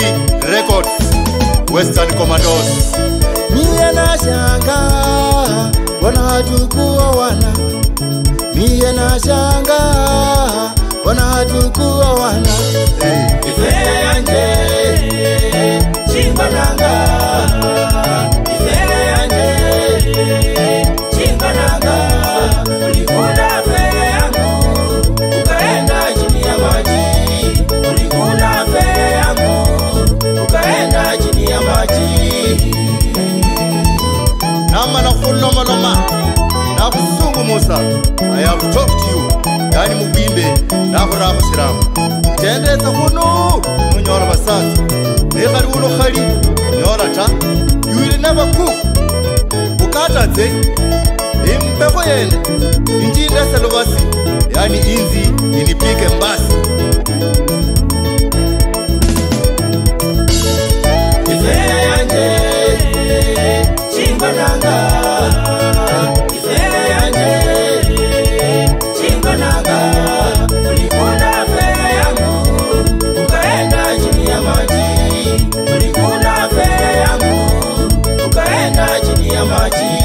Records, Western Commandos. Mie na shanga wanachukua wana, mie na shanga wanachukua wana. Ifea yanje chimbananga, ifea yanje chimbananga. Ulikula fea yangu ukaenda chini ya maji, ulikula fea yangu ukaenda chini ya maji. Nama na kuloma loma na kusungu Musa, I have talked to you. Yani mubimbe na kuraho shiramu tendeza kuno munyora basasa nekari uno khali nyora ta. You will never cook ukata ze imbeko yene injinda salobasi, yani inzi inipike mbasi. Ifea yanje chimbananga, ifea yanje chimbananga. Ulikula fea yangu ukaenda chini ya maji, ulikula fea yangu ukaenda chini ya maji.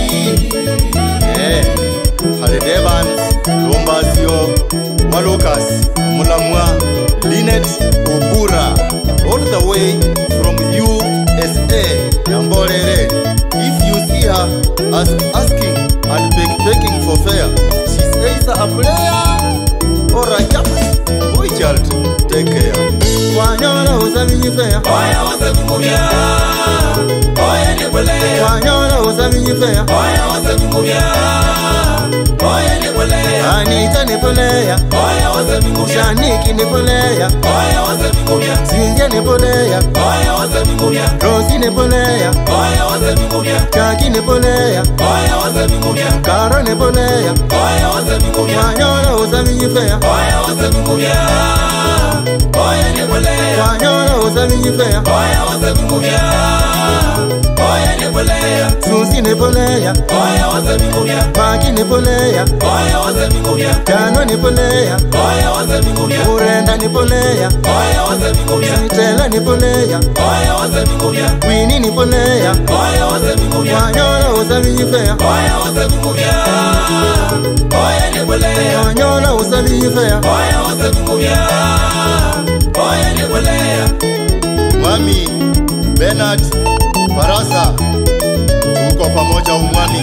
Hale Devans, Lombasio, Walukas, Mulamwa, Linet, Obura, all the way from USA, Yamborere. If you see her asking and begging for fare, she's either a player or a yamas. Boy child, take care. Wanyora usaminyi fea, oya wasabimubya, oya nebulea. wanyora usaminyi fea, Oya wasabimubya, oya nebulea. Anita nipolea, Oya wasabimubya, Shaniki nipolea, oya wasabimubya, Cynthia nipolea, oya wasabimubya, Rosie nipolea, oya wasabimubya, Jackie nipolea, oya wasabimubya, Caro nipolea. oya wasabimubya, Wanyora usaminyi fea, oya wasabimubya, oya nebulea. wanyora usaminyi fea, Oya wasabimubya, oya nebulea. Susie nipolea, Oya wasabimubya, Paki nipolea, oya wasabimubya, Kano nipolea, oya wasabimubya, Urenda nipolea, oya wasabimubya, Stella nipolea, oya wasabimubya, Winnie nipolea. oya wasabimubya, Wanyora usaminyi fea, oya wasabimubya, oya nebulea. wanyora usaminyi fea. Oya wasabimubya, oya nebulea. Mwami Bernard Barasa, tuko pamoja umwami.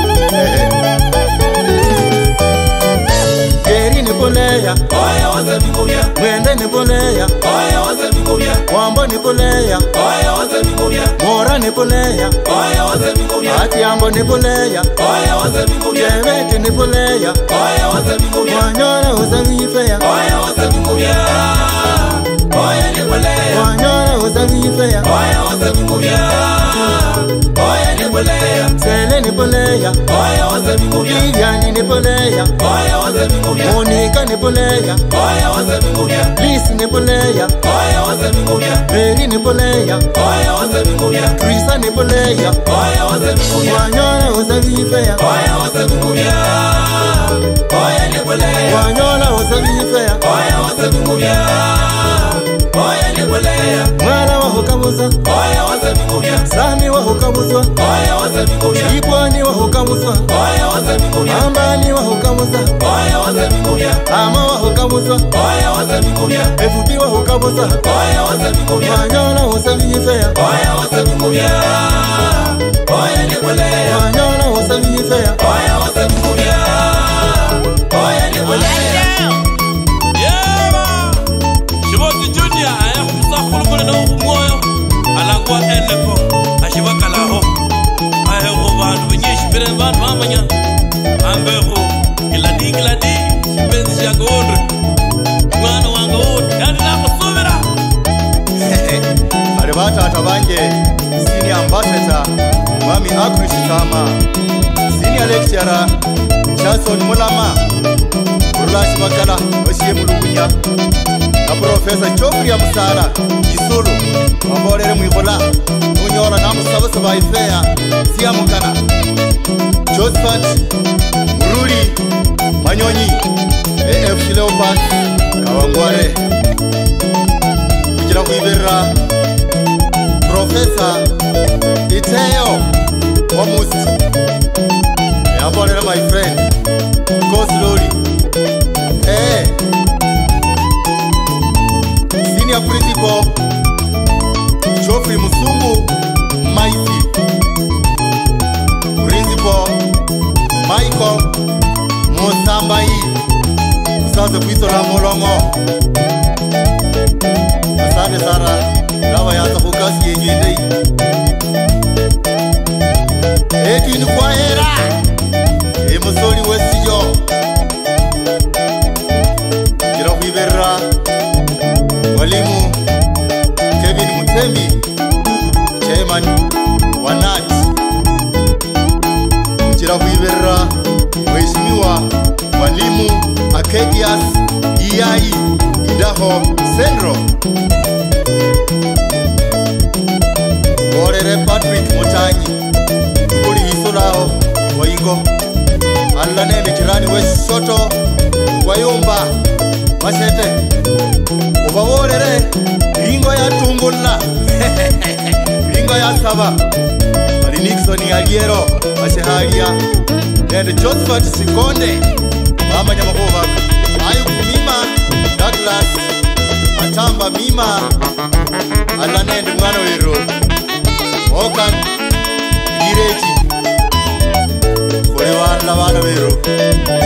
Geri nipolea, Oya wasabimubya, Mwende nipolea, oya wasabimubya, Wambo nipolea, oya wasabimubya, Mora nipolea, oya wasabimubya, Atiambo nipolea, oya wasabimubya, Jemete nipolea. oya wasabimubya, Wanyora usaminyi fea, oya wasabimubya, oya nebulea. wanyora usaminyi fea. Oya wasabimubya, oya nebulea. Sele nipolea, Oya wasabimubya, Liliani nipolea, oya wasabimubya, Monica nipolea, oya wasabimubya, Liz nipolea, oya wasabimubya, Mary nipolea, oya wasabimubya, Teresa nipolea. oya wasabimubya, Wanyora usaminyi fea, oya wasabimubya, oya nebulea. wanyora usaminyi fea. Oya wasabimubya, oya nebulea. Mwana wahukamuza, Oya wasabimubya, Sami wahukamuzwa, oya wasabimubya, Ipwani wahukamuzwa, oya wasabimubya, Ambani wahukamuza, oya wasabimubya, Ama wahukamuzwa, oya wasabimubya, FP wahukamuza. oya wasabimubya, Wanyora usaminyi fea, oya wasabimubya, oya nebulea. wanyora usaminyi fea. Oya wasabimubya, oya nebulea. Yeba Shiboti Junior aya kusakhulu kule no moyo alakwa eleko ashibakalaho ahe go bantu benyishi bere bantu amanya ambeho kiladi benzi ya gondre mwana wanga wote yani na kusubira Hale batata bange senior ambassador Mwami Akrish Tama, senior lecturer Jason Mulama, Urulashi Bakala Oshiye Mulugunya, na Professor Chokri ya Musala Isulu Wamborere Mwikola Unyola na Musabasa Baifea Siamukana Josephat Muruli Manyonyi AFC Leopards Kawangware kugira kwibera Professor Iteo Wamusti. Yambolera my friend. Go slowly. Senior Principal Geoffrey Musungu Maisi. Principal Michael Mosambai. Usaze kuiso la molongo. Asante Sara. Nawa yanza kukasi yenye ndei. Eti ni kwa hera. Musoli wesiyo. Kira kuiberra. Mwalimu Kevin Mutembi, Chairman Wanat. Kira kuiberra. Mheshimiwa Mwalimu Akedias Iyai Idaho Central. Orere Patrick Mutanyi. Kuli hisorao waingo. Alla nene jirani West Soto Wayumba Masete Ubaworere Ringo ya Tungula Ringo ya Saba Ali Nixon Aliero Maseharia and Josephat Sikonde Mama Nyamahova Ayuku Mima Douglas Atamba Mima Alla nene Mwana Wero Okan Gireji Lavana Vero